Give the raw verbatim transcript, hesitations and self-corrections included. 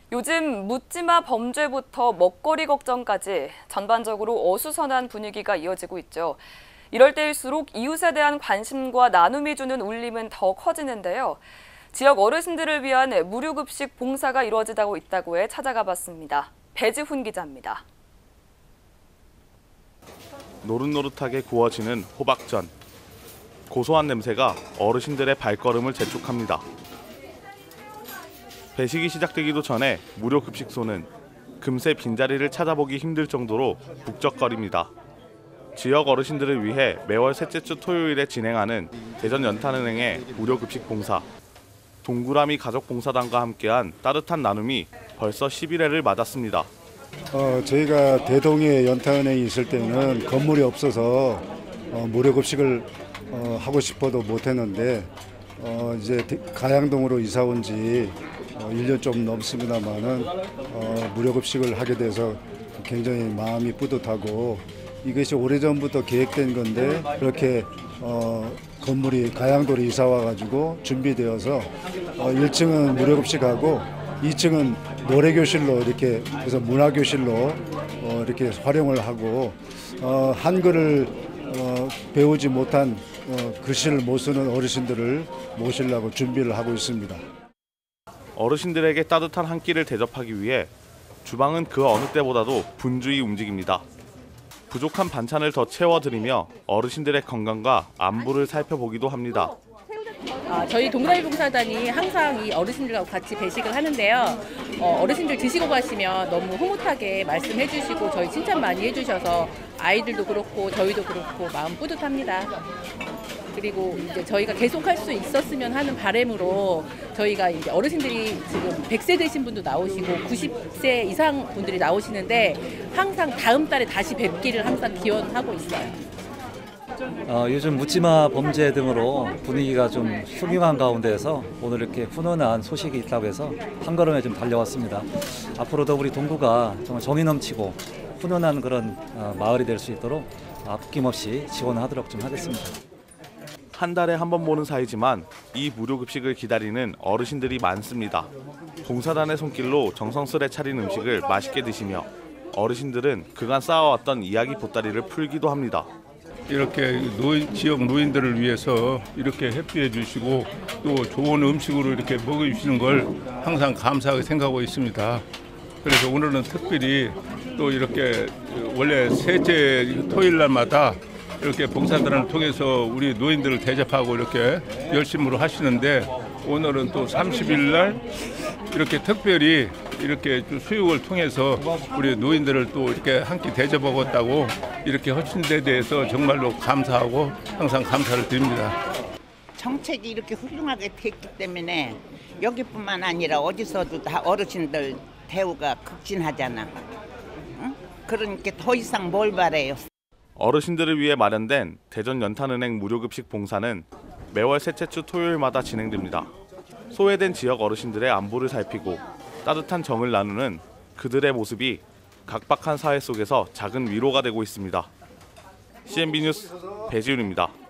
요즘 묻지마 범죄부터 먹거리 걱정까지 전반적으로 어수선한 분위기가 이어지고 있죠. 이럴 때일수록 이웃에 대한 관심과 나눔이 주는 울림은 더 커지는데요. 지역 어르신들을 위한 무료급식 봉사가 이루어지고 있다고 해 찾아가 봤습니다. 배지훈 기자입니다. 노릇노릇하게 구워지는 호박전. 고소한 냄새가 어르신들의 발걸음을 재촉합니다. 배식이 시작되기도 전에 무료 급식소는 금세 빈자리를 찾아보기 힘들 정도로 북적거립니다. 지역 어르신들을 위해 매월 셋째 주 토요일에 진행하는 대전연탄은행의 무료 급식 봉사. 동그라미 가족봉사단과 함께한 따뜻한 나눔이 벌써 십일 회를 맞았습니다. 어, 저희가 대동에 연탄은행이 있을 때는 건물이 없어서 어, 무료 급식을 어, 하고 싶어도 못했는데 어, 이제 가양동으로 이사 온 지 어, 일 년 좀 넘습니다만은 어, 무료 급식을 하게 돼서 굉장히 마음이 뿌듯하고 이것이 오래전부터 계획된 건데 그렇게 어, 건물이 가양도로 이사 와가지고 준비되어서 어, 일 층은 무료 급식하고 이 층은 노래교실로 이렇게 그래서 문화교실로 어, 이렇게 활용을 하고 어, 한글을 어, 배우지 못한 어, 글씨를 못 쓰는 어르신들을 모시려고 준비를 하고 있습니다. 어르신들에게 따뜻한 한 끼를 대접하기 위해 주방은 그 어느 때보다도 분주히 움직입니다. 부족한 반찬을 더 채워드리며 어르신들의 건강과 안부를 살펴보기도 합니다. 아, 저희 동그라미 봉사단이 항상 이 어르신들과 같이 배식을 하는데요. 어, 어르신들 드시고 가시면 너무 흐뭇하게 말씀해 주시고 저희 칭찬 많이 해주셔서 아이들도 그렇고 저희도 그렇고 마음 뿌듯합니다. 그리고 이제 저희가 계속 할 수 있었으면 하는 바람으로 저희가 이제 어르신들이 지금 백 세 되신 분도 나오시고 구십 세 이상 분들이 나오시는데 항상 다음 달에 다시 뵙기를 항상 기원하고 있어요. 어, 요즘 묻지마 범죄 등으로 분위기가 좀 흉흉한 가운데에서 오늘 이렇게 훈훈한 소식이 있다고 해서 한 걸음에 좀 달려왔습니다. 앞으로도 우리 동구가 정말 정이 넘치고 훈훈한 그런 어, 마을이 될 수 있도록 아낌없이 지원하도록 좀 하겠습니다. 한 달에 한 번 보는 사이지만 이 무료 급식을 기다리는 어르신들이 많습니다. 봉사단의 손길로 정성스레 차린 음식을 맛있게 드시며 어르신들은 그간 쌓아왔던 이야기 보따리를 풀기도 합니다. 이렇게 노인, 지역 노인들을 위해서 이렇게 회피해 주시고 또 좋은 음식으로 이렇게 먹여주시는 걸 항상 감사하게 생각하고 있습니다. 그래서 오늘은 특별히 또 이렇게 원래 셋째 토요일 날마다 이렇게 봉사단을 통해서 우리 노인들을 대접하고 이렇게 열심으로 하시는데 오늘은 또 삼십 일 날 이렇게 특별히 이렇게 수육을 통해서 우리 노인들을 또 이렇게 한 끼 대접하겠다고 이렇게 하신 데 대해서 정말로 감사하고 항상 감사를 드립니다. 정책이 이렇게 훌륭하게 됐기 때문에 여기뿐만 아니라 어디서도 다 어르신들 대우가 극진하잖아. 응? 그러니까 더 이상 뭘 바래요. 어르신들을 위해 마련된 대전연탄은행 무료급식 봉사는 매월 셋째 주 토요일마다 진행됩니다. 소외된 지역 어르신들의 안부를 살피고 따뜻한 정을 나누는 그들의 모습이 각박한 사회 속에서 작은 위로가 되고 있습니다. 씨엔비 뉴스 배지훈입니다.